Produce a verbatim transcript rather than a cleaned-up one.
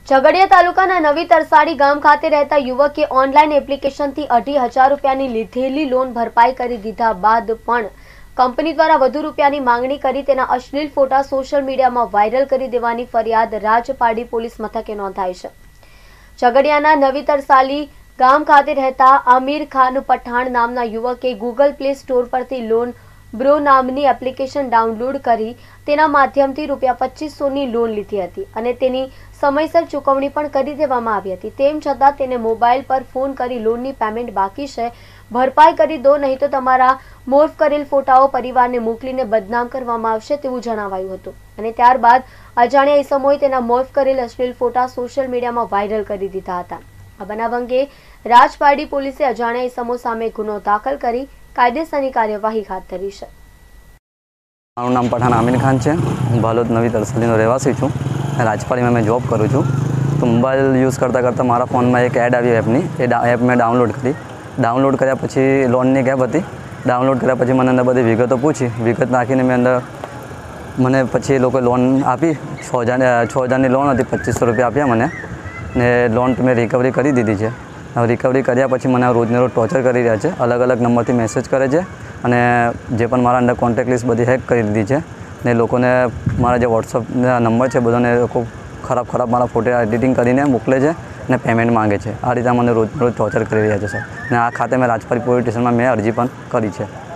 ઝઘડિયા તાલુકાના નવી તરસાડી ગામ ખાતે રહેતા યુવકે ઓનલાઈન એપ્લિકેશનથી અઢી હજાર રૂપિયાની લીધેલી લોન ભરપાઈ કરી દીધા બાદ પણ કંપની દ્વારા વધુ રૂપિયાની માંગણી કરી તેના અશ્લીલ ફોટા સોશિયલ મીડિયામાં વાયરલ કરી દેવાની ફરિયાદ રાજપારડી પોલીસ મથકે નોંધાઈ છે। ઝઘડિયાના નવી તરસાલી ગામ ખાતે રહેતા આમિર ખાન પઠાણ નામના યુવકે ગૂગલ પ્લે સ્ટોર પરથી લોન બ્રો નામની એપ્લિકેશન ડાઉનલોડ કરી તેના માધ્યમથી રૂપિયા પચીસોની લોન લીધી હતી અને તેની સમયસર ચૂકવણી પણ કરી દેવામાં આવી હતી। તેમ છતાં તેને મોબાઈલ પર ફોન કરી લોનની પેમેન્ટ બાકી છે, ભરપાઈ કરી દો, નહીં તો તમારા મોર્ફ કરેલ ફોટાઓ પરિવારને મોકલીને બદનામ કરવામાં આવશે તેવું જણાવાયું હતું અને ત્યારબાદ અજાણ્યા ઇસમોએ તેના મોર્ફ કરેલ અશ્લીલ ફોટા સોશિયલ મીડિયામાં વાયરલ કરી દીધા હતા। આ બનાવ અંગે રાજપારડી પોલીસે અજાણ્યા ઇસમો સામે ગુનો દાખલ કરી કાયદેસરની કાર્યવાહી હાથ ધરી છે। મારું નામ પઠાણ આમિર ખાન છે। હું બાલોદ નવી તરસાલીનો રહેવાસી છું। રાજપારડીમાં મેં જોબ કરું છું। તો મોબાઈલ યુઝ કરતાં કરતાં મારા ફોનમાં એક એડ આવી એપની એ એપ મેં ડાઉનલોડ કરી ડાઉનલોડ કર્યા પછી લોનની એપ હતી। ડાઉનલોડ કર્યા પછી મને અંદર બધી વિગતો પૂછી વિગત નાખીને મેં અંદર મને પછી એ લોકોએ લોન આપી છ હજાર છ હજારની લોન હતી, પચીસો રૂપિયા આપ્યા મને ને લોન મેં રિકવરી કરી દીધી છે। હવે રિકવરી કર્યા પછી મને રોજને રોજ ટોર્ચર કરી રહ્યા છે, અલગ અલગ નંબરથી મેસેજ કરે છે અને જે પણ મારા અંદર કોન્ટેક્ટ લિસ્ટ બધી હેક કરી દીધી છે ને લોકોને મારા જે વોટ્સઅપ નંબર છે બધાને લોકો ખરાબ ખરાબ મારા ફોટો એડિટિંગ કરીને મોકલે છે ને પેમેન્ટ માંગે છે। આ રીતે મને રોજ રોજ ટોર્ચર કરી રહ્યા છે સર ને આ ખાતે મેં રાજપારડી પોલીસ સ્ટેશનમાં મેં અરજી પણ કરી છે।